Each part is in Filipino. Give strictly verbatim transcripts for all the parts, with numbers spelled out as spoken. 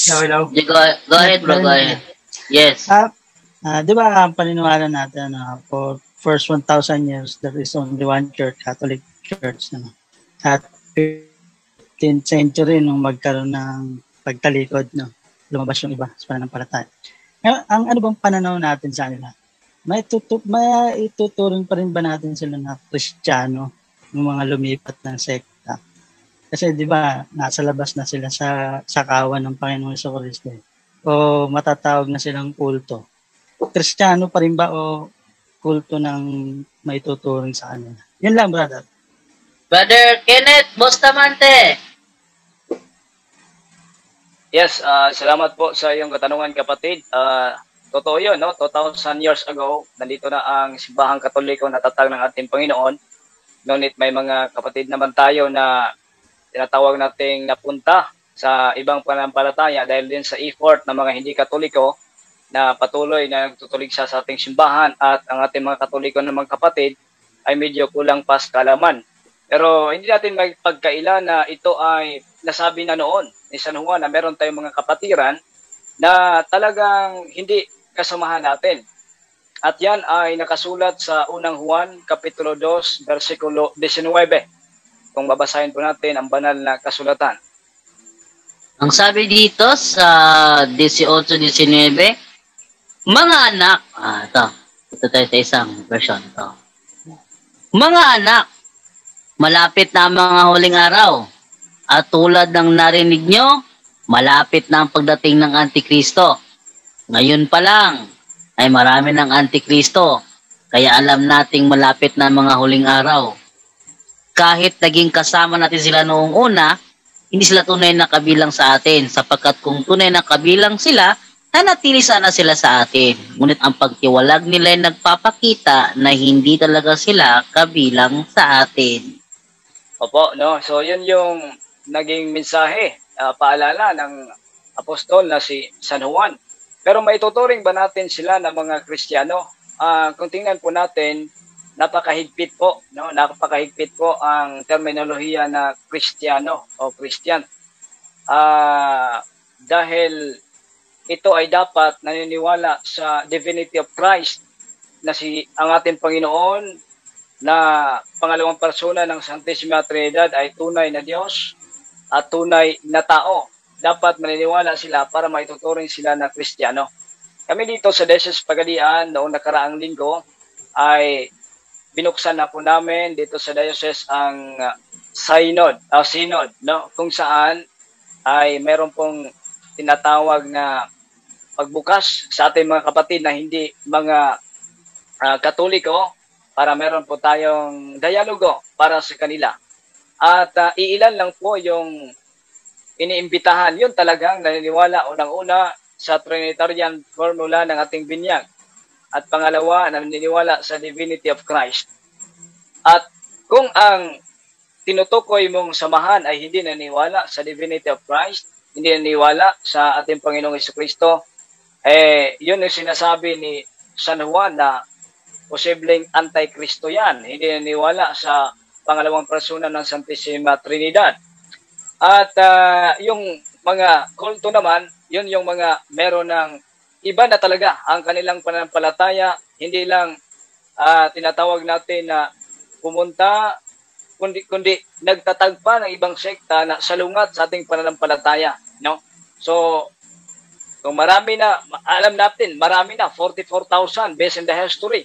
Hello, hello. Go, go ahead, bro. Go ahead. Yes. Ah, ah, di ba ang paniniwala natin na for first one thousand years, there is only one church, Catholic Church. Ano? At fifteenth century, nung magkaroon ng pagtalikod, no? Lumabas yung iba sa pananampalataya. Ngayon, ang ano bang pananaw natin sa kanila? May, tutu- may ituturing pa rin ba natin sila na Kristiyano, yung mga lumipat ng sekta? Kasi di ba, nasa labas na sila sa sakawan ng Panginoong Jesucristo. O matatawag na silang kulto. Kristiyano pa rin ba o kulto ng may tuturing sa kanila? Yun lang, brother. Brother Kenneth Bustamante. Yes, uh, salamat po sa iyong katanungan, kapatid. Uh, totoo yun, no? two thousand years ago, nandito na ang simbahang Katoliko na tatag ng ating Panginoon. Ngunit may mga kapatid naman tayo na tinatawag nating napunta sa ibang pananampalataya dahil din sa effort ng mga hindi Katoliko na patuloy na nagtutulig siya sa ating simbahan, at ang ating mga Katoliko na mga kapatid ay medyo kulang pas kaalaman. Pero hindi natin magpagkaila na ito ay nasabi na noon ni San Juan na meron tayong mga kapatiran na talagang hindi kasamahan natin. At yan ay nakasulat sa unang Juan, Kapitulo two, versikulo nineteen. Kung babasahin po natin ang banal na kasulatan. Ang sabi dito sa eighteen nineteen, mga anak, ah, ito, ito tayo sa isang version. Ito. Mga anak, malapit na ang mga huling araw. At tulad ng narinig nyo, malapit na ang pagdating ng Antikristo. Ngayon pa lang ay marami ng Antikristo, kaya alam nating malapit na ang mga huling araw. Kahit naging kasama natin sila noong una, hindi sila tunay na kabilang sa atin, sapagkat kung tunay na kabilang sila, nanatili sana sila sa atin. Ngunit ang pagtiwalag nila ay nagpapakita na hindi talaga sila kabilang sa atin. Opo, no? So yun yung naging mensahe, uh, paalala ng apostol na si San Juan. Pero maituturing ba natin sila na mga Kristiyano? Uh, kung tingnan po natin, napakahigpit po, no? Napakahigpit po ang terminolohiya na Kristiyano o Christian. Uh, dahil ito ay dapat naniniwala sa divinity of Christ na si ang ating Panginoon na pangalawang persona ng Santissima Trinidad ay tunay na Diyos at tunay na tao. Dapat maniniwala sila para maituturing sila na Kristiyano. Kami dito sa Diocese Pagadian noong nakaraang linggo ay binuksan na po namin dito sa Diocese ang uh, synod, uh, synod, no? Kung saan ay meron pong tinatawag na pagbukas sa ating mga kapatid na hindi mga uh, Katoliko para meron po tayong dialogo para sa kanila. At uh, iilan lang po yung iniimbitahan. Yun talagang naniniwala unang-una sa Trinitarian formula ng ating binyag. At pangalawa, naniniwala sa divinity of Christ. At kung ang tinutukoy mong samahan ay hindi naniniwala sa divinity of Christ, hindi naniniwala sa ating Panginoong Jesucristo, eh, yun yung sinasabi ni San Juan na posibleng anti-Kristo yan. Hindi naniniwala sa pangalawang persona ng Santissima Trinidad. At uh, yung mga kulto naman, yun yung mga meron ng iba na talaga ang kanilang pananampalataya, hindi lang uh, tinatawag natin na pumunta, kundi, kundi nagtatagpa ng ibang sekta na salungat sa ating pananampalataya. No? So, kung marami na, alam natin, marami na, forty-four thousand based in the history.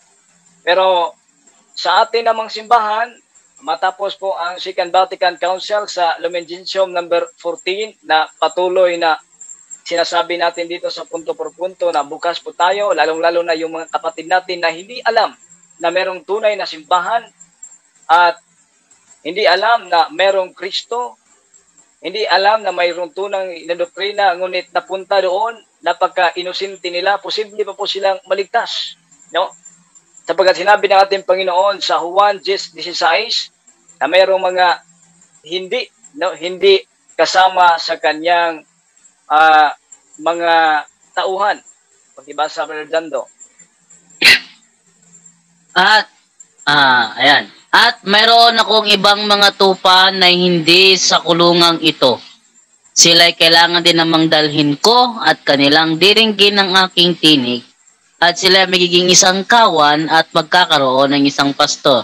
Pero sa atin namang simbahan, matapos po ang Second Vatican Council sa Lumen Gentium number fourteen na patuloy na sinasabi natin dito sa punto por punto na bukas po tayo, lalong-lalo na yung mga kapatid natin na hindi alam na merong tunay na simbahan at hindi alam na merong Kristo, hindi alam na mayroong tunang inadoktrina, ngunit napunta doon, napagka-inusinti nila, posible pa po silang maligtas. No? Sapagkat sinabi ng ating Panginoon sa Juan sixteen na mayroong mga hindi, no, hindi kasama sa kanyang uh, mga tauhan. Pagkibasa, Brother Dando. At, ah, ayan. At mayroon akong ibang mga tupa na hindi sa kulungang ito. Sila'y kailangan din namang dalhin ko at kanilang diringgin ang aking tinig at sila magiging isang kawan at magkakaroon ng isang pastor.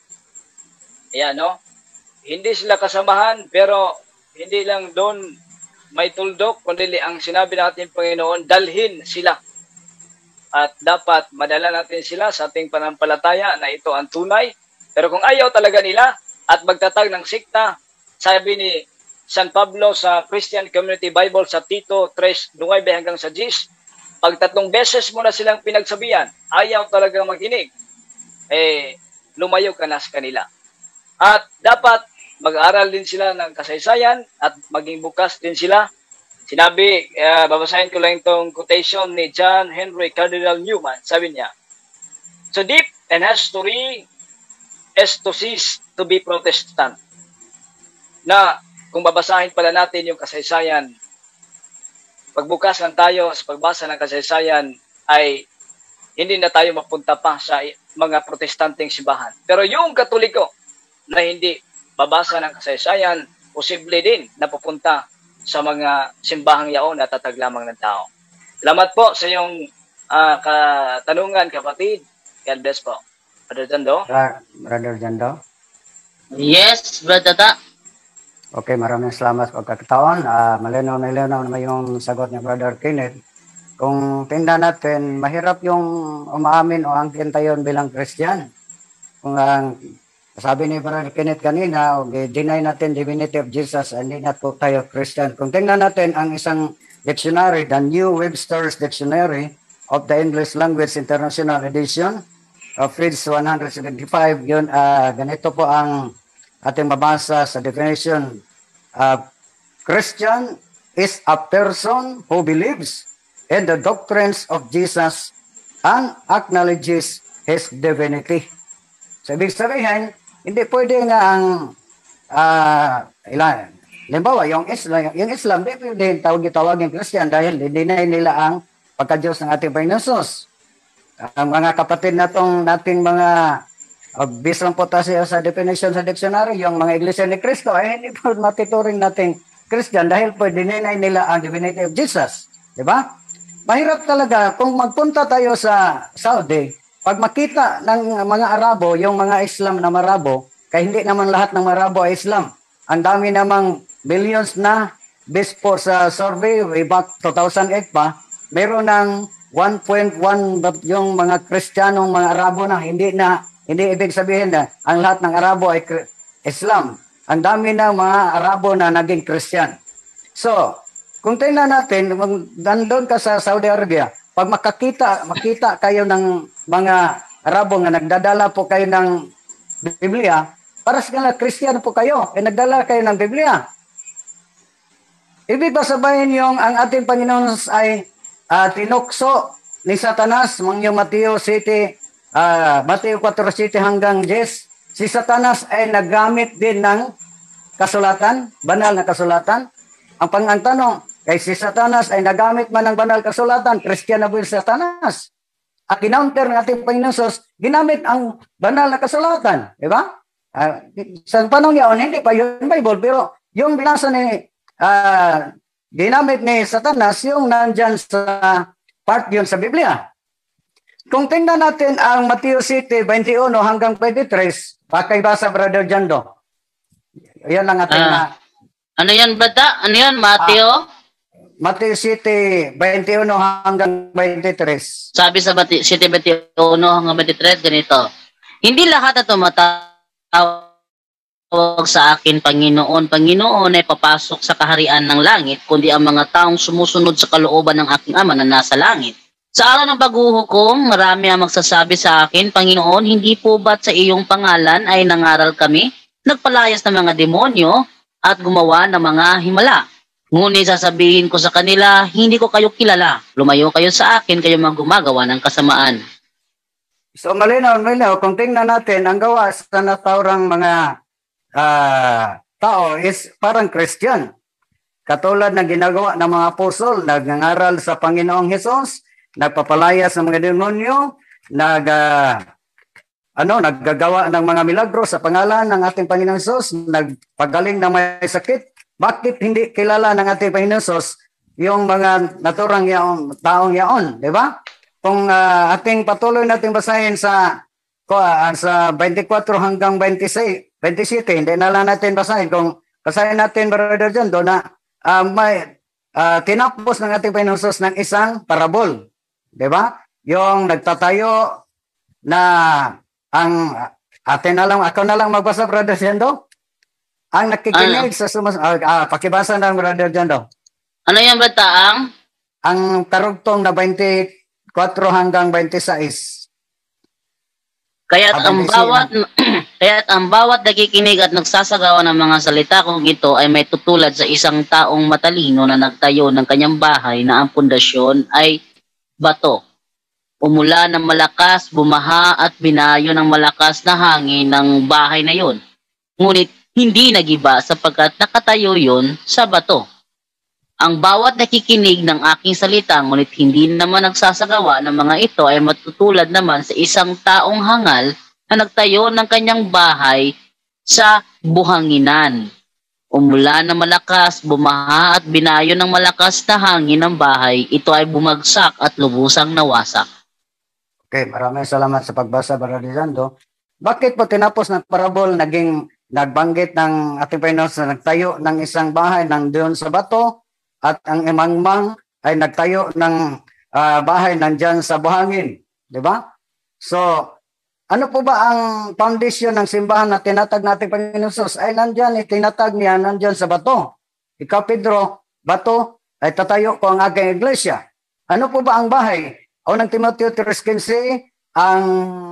Ayan, no? Hindi sila kasamahan, pero hindi lang doon may tuldok, kundi ang sinabi natin, Panginoon, dalhin sila. At dapat madala natin sila sa ating panampalataya na ito ang tunay. Pero kung ayaw talaga nila at magtatag ng sikta, sabi ni San Pablo sa Christian Community Bible sa Tito three nine hanggang sa ten, pag tatlong beses mo na silang pinagsabihan, ayaw talagang makinig, eh, lumayo ka na sa kanila. At dapat mag-aaral din sila ng kasaysayan at maging bukas din sila. Sinabi, uh, babasahin ko lang itong quotation ni John Henry Cardinal Newman. Sabi niya, "So deep in history is to cease to be Protestant." Na kung babasahin pala natin yung kasaysayan, pagbukas lang tayo sa pagbasa ng kasaysayan, ay hindi na tayo mapunta pa sa mga protestanteng simbahan. Pero yung Katoliko na hindi babasa ng kasaysayan, posible din na pupunta sa mga simbahang yaon na tatag lamang ng tao. Salamat po sa iyong uh, katanungan, kapatid. God bless po. Brother Jando? Brother Jando? Yes, Brother Ta. Okay, maraming salamat sa pagkakataon. Uh, malinaw na malinaw naman yung sagot ni Brother Kenneth. Kung tingnan natin, mahirap yung umaamin o angkin tayo bilang Christian. Kung ang uh, sabi ni Brother Kenneth kanina, okay, deny natin divinity of Jesus, hindi na po tayo Christian. Kung tingnan natin ang isang dictionary, the New Webster's Dictionary of the English Language International Edition, of page one seventy-five, yun, uh, ganito po ang ating mabasa sa definition. Uh, Christian is a person who believes in the doctrines of Jesus and acknowledges His divinity. So, ibig sabihin, hindi pwede nga ang uh, ilan. Limbawa, yung Islam, yung Islam, hindi pwede tawag-tawagin Christian dahil dinay nila ang pagka-Diyos ng ating Panginoon Jesus. Ang mga kapatid na itong nating mga uh, bisang po tayo sa definition sa dictionary, yung mga Iglesia ni Cristo, ay hindi po matituring nating Christian dahil po dinay nila ang divinity of Jesus. Diba? Mahirap talaga kung magpunta tayo sa Saudi. Pag makita ng mga Arabo, yung mga Islam na Marabo, kaya hindi naman lahat ng Marabo ay Islam. Ang dami namang billions na based po sa survey way back two thousand eight pa, meron ng one point one yung mga Kristiyanong mga Arabo na hindi na, hindi ibig sabihin na ang lahat ng Arabo ay Islam. Ang dami na mga Arabo na naging Christian. So, kung tingnan natin, nandun ka sa Saudi Arabia, pag makakita, makita kayo ng mga Arabo nga nagdadala po kayo ng Biblia, para sa kanila Christian po kayo, eh nagdala kayo ng Biblia. Ibig ba sabihin yung ang ating Panginoon ay uh, tinukso ni Satanas, mga Mateo City, uh, Mateo four City hanggang ten, si Satanas ay naggamit din ng kasulatan, banal na kasulatan. Ang pangang tanong, kay si Satanas ay nagamit man ng banal kasulatan, Christian na po si Satanas. At kinounter ng ating Panginoon Jesus, ginamit ang banal na kasulatan. Diba? Uh, sa panong yaon, hindi pa yung Bible, pero yung binasa ni, uh, ginamit ni Satanas, yung nandyan sa part yun sa Biblia. Kung tingnan natin ang Mateo City, twenty-one hanggang twenty-three, pakibasa Brother Jando. Yan ang ating uh, na... Ano yan, Bata? Ano yan, Mateo? Uh, Mateo City, twenty-one hanggang twenty-three. Sabi sa Mateo City, twenty-one hanggang twenty-three, ganito. Hindi lahat na tumatawag sa akin, Panginoon. Panginoon ay papasok sa kaharian ng langit, kundi ang mga taong sumusunod sa kalooban ng aking Ama na nasa langit. Sa araw ng paghuhukom, marami ang magsasabi sa akin, Panginoon, hindi po ba't sa iyong pangalan ay nangaral kami, nagpalayas ng mga demonyo, at gumawa ng mga himala? Ngunit sasabihin ko sa kanila, hindi ko kayo kilala. Lumayo kayo sa akin, kayo mga gumagawa ng kasamaan. So malinaw, malinaw. Kung tingnan natin, ang gawa sa naturang mga uh, tao is parang Christian. Katulad ng ginagawa ng mga apostol, nagngangaral sa Panginoong Hesus, nagpapalayas ng mga demonyo, nag, uh, ano, naggagawa ng mga milagro sa pangalan ng ating Panginoong Hesus, nagpagaling ng may sakit, bakit hindi kilala ng ating Panginoon Jesus yung mga naturang yaon, taong yaon, di ba? Kung uh, ating patuloy natin basahin sa uh, sa twenty-four hanggang twenty-six, twenty-seven, hindi na lang natin basahin. Kung basahin natin, Brother John, doon na uh, may uh, tinapos ng ating Panginoon Jesus ng isang parabol, di ba? Yung nagtatayo na ang atin na lang, ako na lang magbasa, Brother Jando. Ang nakikinig ano? Sa sumas... Uh, uh, pakibasa ng Brother Jando. Ano yung bataang? Ang karugtong na twenty-four hanggang twenty-six. Kaya't ang bawat kaya't ang bawat nakikinig at nagsasagawa ng mga salita kung ito ay may tutulad sa isang taong matalino na nagtayo ng kanyang bahay na ang pundasyon ay bato. Umula ng malakas, bumaha at binayo ng malakas na hangin ng bahay na yon. Ngunit hindi nagiba sapagkat nakatayo yon sa bato. Ang bawat nakikinig ng aking salita, ngunit hindi naman nagsasagawa ng mga ito ay matutulad naman sa isang taong hangal na nagtayo ng kanyang bahay sa buhanginan. Umula ng malakas, bumaha at binayo ng malakas na hangin ng bahay, ito ay bumagsak at lubusang nawasak. Okay, maraming salamat sa pagbasa, Brother Jando. Bakit po tinapos ng parabol naging nagbanggit ng ating Panginoon na nagtayo ng isang bahay ng doon sa bato at ang imangmang ay nagtayo ng uh, bahay nandyan sa buhangin? Di ba? So, ano po ba ang foundation ng simbahan na tinatag natin Panginoon Jesus? Ay nandyan, itinatag niya nandyan sa bato. Ikaw, Pedro, bato ay tatayo ko ang aking iglesia. Ano po ba ang bahay? Unang Timoteo three fifteen, ang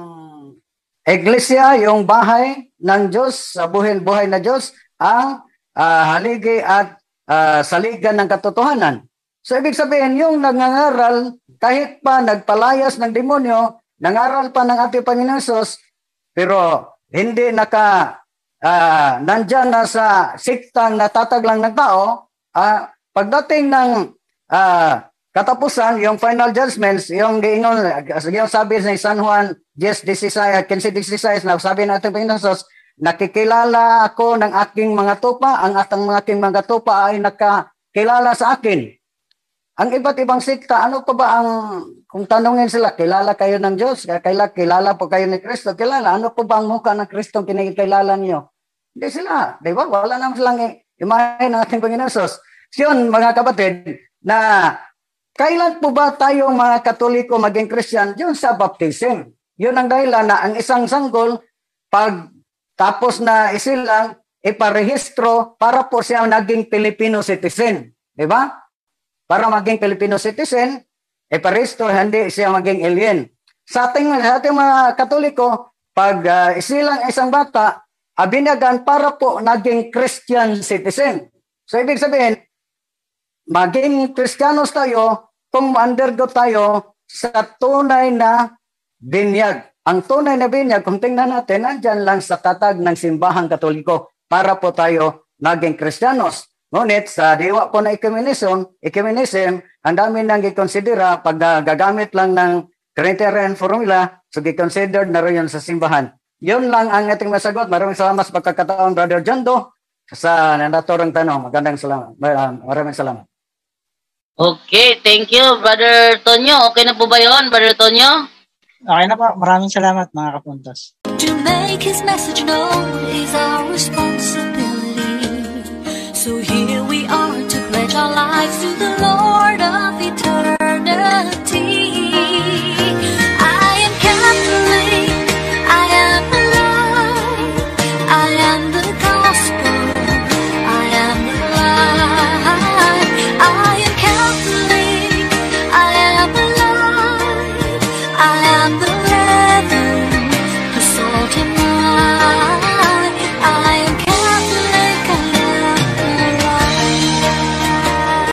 iglesia, yung bahay ng Diyos, sa buhay-buhay na Diyos, ang uh, haligi at uh, saligan ng katotohanan. So, ibig sabihin, yung nangangaral, kahit pa nagpalayas ng demonyo, nangaral pa ng ating Panginoon Jesus, pero hindi naka, uh, nandyan na sa siktang natatag lang ng tao, uh, pagdating ng uh, katapusan, yung final judgments, yung giingon, yung sabi ni San Juan ten sixteen, na sabi natin Panginoon Jesus, nakikilala ako ng aking mga tupa, ang atang mga aking mga tupa ay nakakilala sa akin. Ang iba't ibang sikta, ano pa ba ang, kung tanungin sila, kilala kayo ng Diyos, kilala, kilala po kayo ni Kristo, kilala, ano pa ba ang mukha ng Kristo kinikilala niyo? Hindi sila, di ba? Wala naman silang imahe ng ating Panginoon Jesus. Yun, mga kapatid, na kailan po ba tayong mga Katoliko maging Christian? Yun sa baptism. Yun ang dahilan na ang isang sanggol, pag tapos na isilang, iparehistro para po siya naging Filipino citizen. Diba? Para maging Filipino citizen, iparehistro, hindi siya maging alien. Sa ating, sa ating mga Katoliko, pag uh, isilang isang bata, abinagan para po naging Christian citizen. So, ibig sabihin, maging Kristiyanos tayo kung undergo tayo sa tunay na binyag. Ang tunay na binyag, kung tingnan natin, nandyan lang sa tatag ng simbahang Katoliko para po tayo naging Kristiyanos. Ngunit sa diwa po na ecumenism, ecumenism, ang dami nang i-considera pag uh, gagamit lang ng Trinitarian formula, so i-considered na rin yun sa simbahan. Yun lang ang ating masagot. Maraming salamat sa pagkakataon, Brother Jando, sa nanaturang tanong. Magandang salamat. Maraming salamat. Okay, thank you, Brother Tonyo. Okay na po ba yun, Brother Tonyo? Okay na po. Maraming salamat, mga kapuntos. To make his message known is our responsibility.